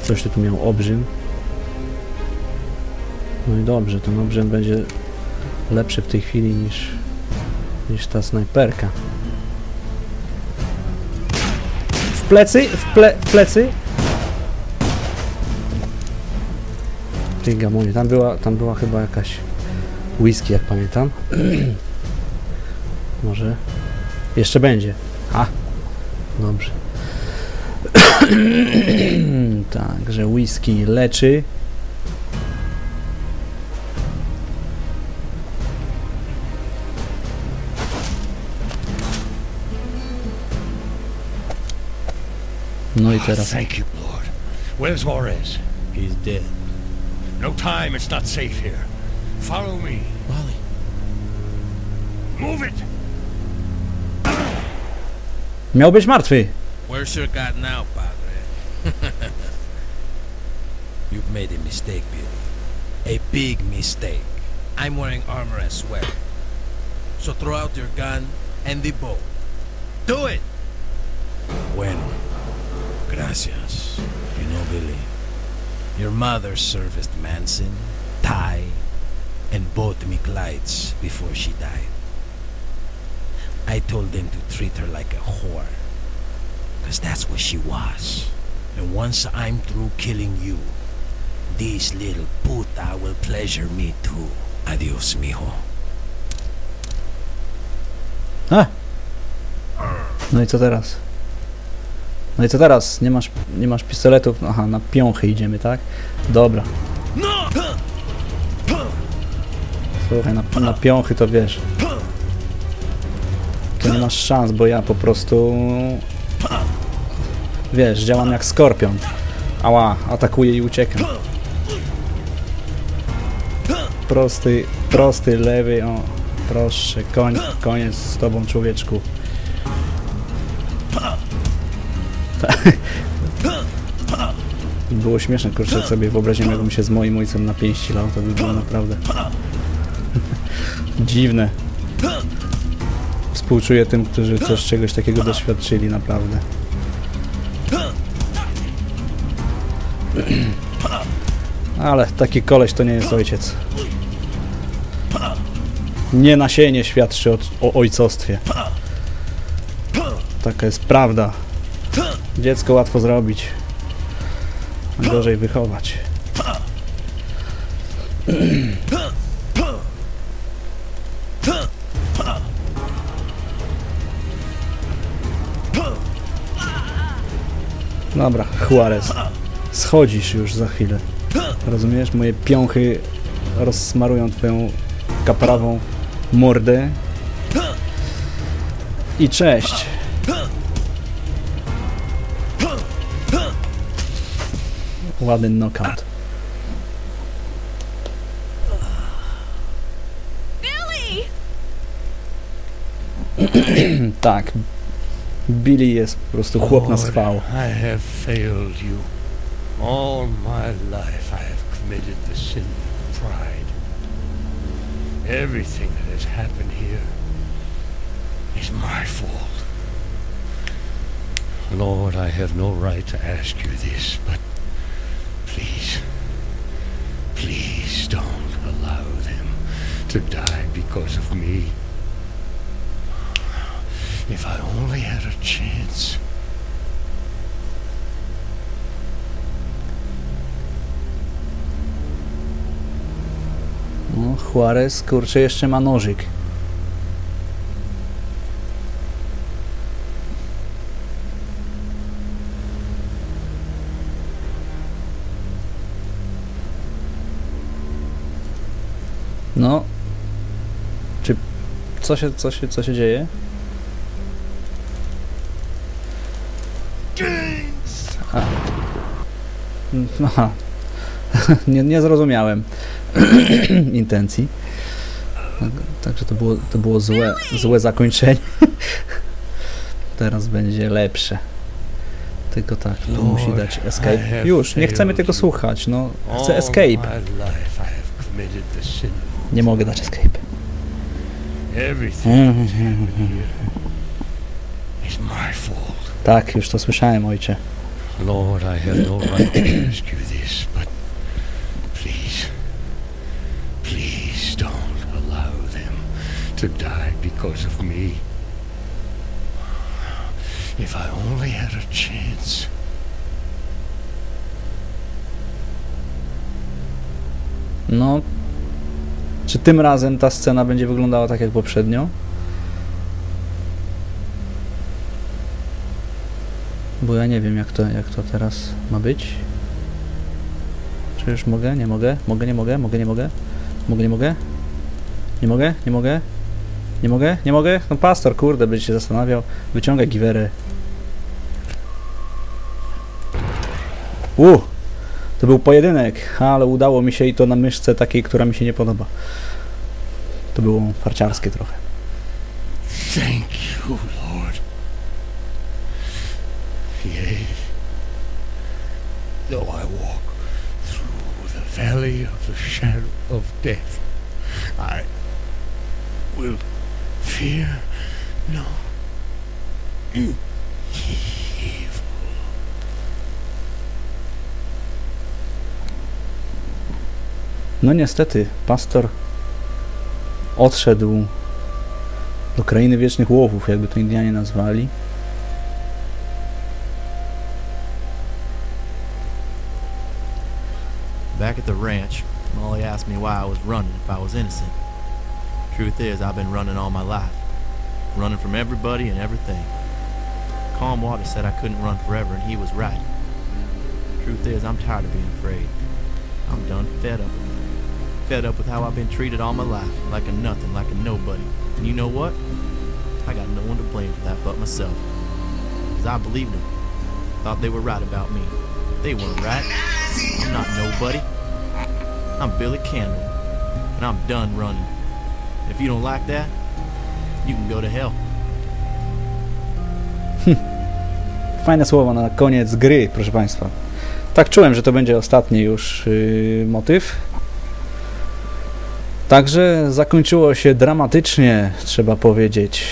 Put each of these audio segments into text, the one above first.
Coś tu miał obrzyn. No i dobrze, ten obrzyn będzie lepszy w tej chwili niż ta snajperka. W plecy! W plecy! Ty gamonie, tam była chyba jakaś whisky, jak pamiętam. Może jeszcze będzie. A, dobrze. Także whisky leczy. No i teraz. Thank you, Lord. Where's Juarez? He's dead. No time, it's not safe here. Follow me. Wally. Move it! Miał być martwy. Where's your God now, Padre? You've made a mistake, Billy. A big mistake. I'm wearing armor as well. So throw out your gun and the bow. Do it! Bueno. Gracias. You know, Billy, your mother serviced Manson, Ty, and both McLeods before she died. I told them to treat her like a whore, because that's what she was. And once I'm through killing you, this little puta will pleasure me too. Adios, mijo. A! No i co teraz? No i co teraz? Nie masz pistoletów? Aha, na piąchy idziemy, tak? Dobra. Słuchaj, na piąchy to wiesz. To nie masz szans, bo ja po prostu... Wiesz, działam jak skorpion. Ała, atakuję i uciekam. Prosty, lewy, o. Proszę, koniec z tobą, człowieczku. Było śmieszne, kurczę, jak sobie wyobraziłem, jakbym się z moim ojcem na pięści lał, to by było naprawdę dziwne. Współczuję tym, którzy też czegoś takiego doświadczyli, naprawdę. Ale taki koleś to nie jest ojciec. Nie nasienie świadczy o ojcostwie. Taka jest prawda. Dziecko łatwo zrobić, a gorzej wychować. Dobra, Juarez. Schodzisz już za chwilę. Rozumiesz? Moje piąchy rozsmarują twoją kaprawą mordę. I cześć. Ładny knockout. Billy! Tak. Billy jest po prostu chłop na schwał. I have failed you. All my life I have committed the sin of pride. Everything that has happened here is my fault. Lord, I have no right to ask you this, but please, please don't allow them to die because of me. If I only had a chance. No, Juarez, kurczę, jeszcze ma nożyk. No. Czy... Co się dzieje? Aha. Nie zrozumiałem intencji. Także to było złe zakończenie. Teraz będzie lepsze. Tylko tak, tu musi dać escape. Już, nie chcemy tego słuchać, no. Chcę escape. Nie mogę dać escape. Tak, już to słyszałem, ojcze. Lord, I have no right to ask you this, but please, please don't allow them to die because of me. If I only had a chance. No, czy tym razem ta scena będzie wyglądała tak jak poprzednio? Bo ja nie wiem jak to teraz ma być. Czy już mogę? Nie mogę? Mogę, nie mogę? Mogę, nie mogę? Mogę, nie mogę? Nie mogę? Nie mogę? Nie mogę? Nie mogę? No pastor, kurde, będzie się zastanawiał. Wyciągaj giwerę. To był pojedynek, ale udało mi się i to na myszce takiej, która mi się nie podoba. To było farciarskie trochę. Thank you, Lord. Yea, though I walk through the valley of the shadow of death, I will fear no evil. No niestety, pastor odszedł do krainy wiecznych łowów, jakby to Indianie nazwali. Back at the ranch, Molly asked me why I was running if I was innocent. Truth is, I've been running all my life. Running from everybody and everything. Calm Water said I couldn't run forever, and he was right. Truth is, I'm tired of being afraid. I'm done fed up. Fed up with how I've been treated all my life, like a nothing, like a nobody. And you know what? I got no one to blame for that but myself. Because I believed them. Thought they were right about me. They weren't right. I'm not nobody. I'm Billy Candle. And I'm done running. If you don't like that, you can go to hell. Fajne słowa na koniec gry, proszę Państwa. Tak czułem, że to będzie ostatni już motyw. Także zakończyło się dramatycznie, trzeba powiedzieć.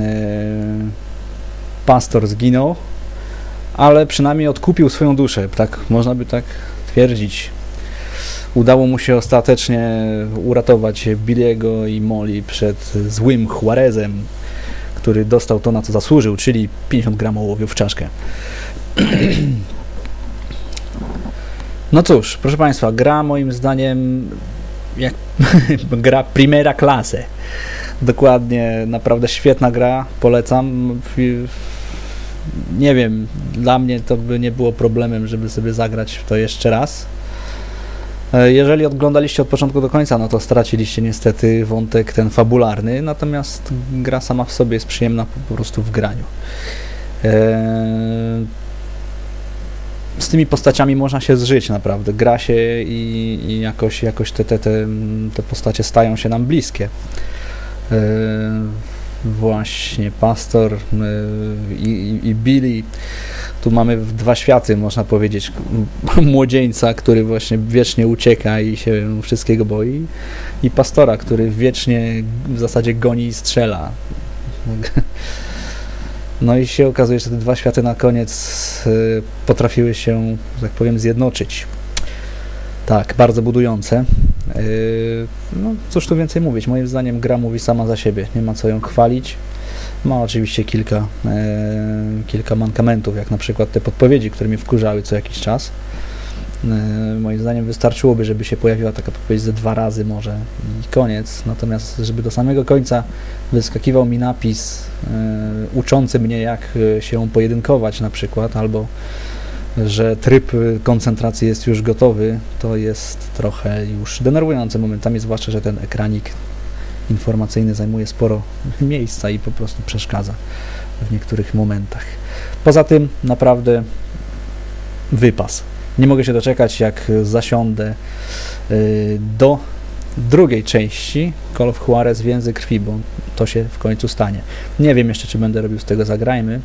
Pastor zginął, ale przynajmniej odkupił swoją duszę, tak można by tak twierdzić. Udało mu się ostatecznie uratować Billy'ego i Molly przed złym Juarezem, który dostał to, na co zasłużył, czyli 50 gram ołowiu w czaszkę. No cóż, proszę Państwa, gra moim zdaniem jak gra primera clase. Dokładnie, naprawdę świetna gra, polecam. Nie wiem, dla mnie to by nie było problemem, żeby sobie zagrać w to jeszcze raz. Jeżeli oglądaliście od początku do końca, no to straciliście niestety wątek ten fabularny, natomiast gra sama w sobie jest przyjemna po prostu w graniu. Z tymi postaciami można się zżyć naprawdę, gra się i jakoś te postacie stają się nam bliskie. Właśnie Pastor i Billy. Tu mamy dwa światy, można powiedzieć. Młodzieńca, który właśnie wiecznie ucieka i się wszystkiego boi, i pastora, który wiecznie w zasadzie goni i strzela. No i się okazuje, że te dwa światy na koniec potrafiły się, że tak powiem, zjednoczyć. Tak, bardzo budujące. No cóż tu więcej mówić, moim zdaniem gra mówi sama za siebie, nie ma co ją chwalić. Ma oczywiście kilka mankamentów, jak na przykład te podpowiedzi, które mnie wkurzały co jakiś czas. Moim zdaniem wystarczyłoby, żeby się pojawiła taka podpowiedź ze 2 razy może i koniec, natomiast żeby do samego końca wyskakiwał mi napis uczący mnie, jak się pojedynkować na przykład, albo że tryb koncentracji jest już gotowy, to jest trochę już denerwujące momentami, zwłaszcza że ten ekranik informacyjny zajmuje sporo miejsca i po prostu przeszkadza w niektórych momentach. Poza tym naprawdę wypas. Nie mogę się doczekać, jak zasiądę do drugiej części Call of Juarez Więzy Krwi, bo to się w końcu stanie. Nie wiem jeszcze, czy będę robił z tego Zagrajmy,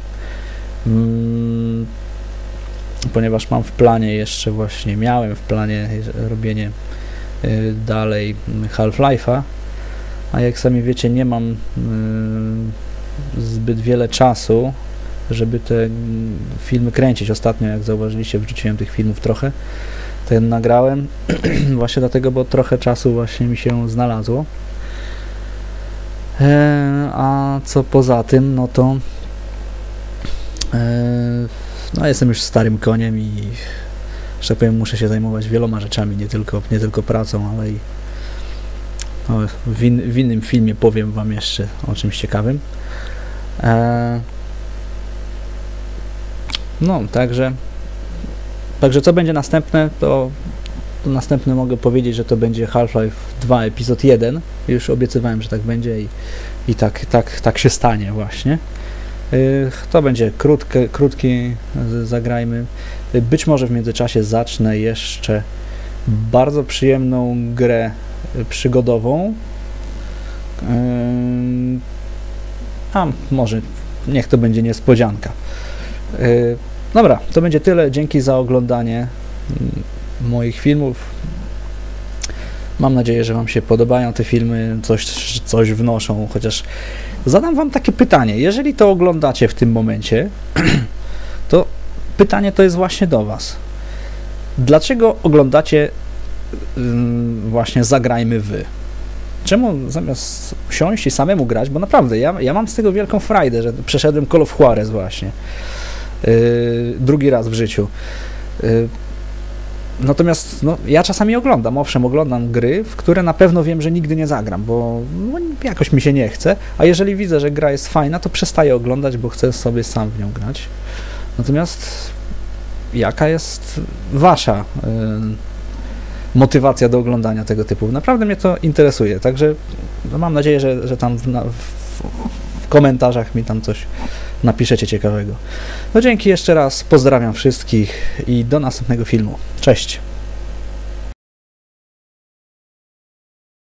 ponieważ mam w planie jeszcze właśnie, miałem w planie robienie dalej Half-Life'a, a jak sami wiecie, nie mam zbyt wiele czasu żeby te filmy kręcić. Ostatnio, jak zauważyliście, wrzuciłem tych filmów trochę, ten nagrałem, właśnie dlatego, bo trochę czasu właśnie mi się znalazło. A co poza tym, no to no jestem już starym koniem i, że tak powiem, muszę się zajmować wieloma rzeczami, nie tylko pracą, ale i no, w innym filmie powiem wam jeszcze o czymś ciekawym. No, także co będzie następne, to następne mogę powiedzieć, że to będzie Half-Life 2 epizod 1. Już obiecywałem, że tak będzie i tak się stanie właśnie. To będzie krótki, zagrajmy. Być może w międzyczasie zacznę jeszcze bardzo przyjemną grę przygodową. A może niech to będzie niespodzianka. Dobra, to będzie tyle. Dzięki za oglądanie moich filmów. Mam nadzieję, że wam się podobają te filmy, coś wnoszą, chociaż zadam wam takie pytanie. Jeżeli to oglądacie w tym momencie, to pytanie to jest właśnie do was. Dlaczego oglądacie właśnie Zagrajmy Wy? Czemu zamiast siąść i samemu grać, bo naprawdę ja mam z tego wielką frajdę, że przeszedłem Call of Juarez właśnie drugi raz w życiu. Natomiast no, ja czasami oglądam gry, w które na pewno wiem, że nigdy nie zagram, bo no, jakoś mi się nie chce, a jeżeli widzę, że gra jest fajna, to przestaję oglądać, bo chcę sobie sam w nią grać. Natomiast jaka jest wasza motywacja do oglądania tego typu? Naprawdę mnie to interesuje, także no, mam nadzieję, że tam w komentarzach mi tam coś napiszecie ciekawego. No dzięki jeszcze raz, pozdrawiam wszystkich i do następnego filmu. Cześć!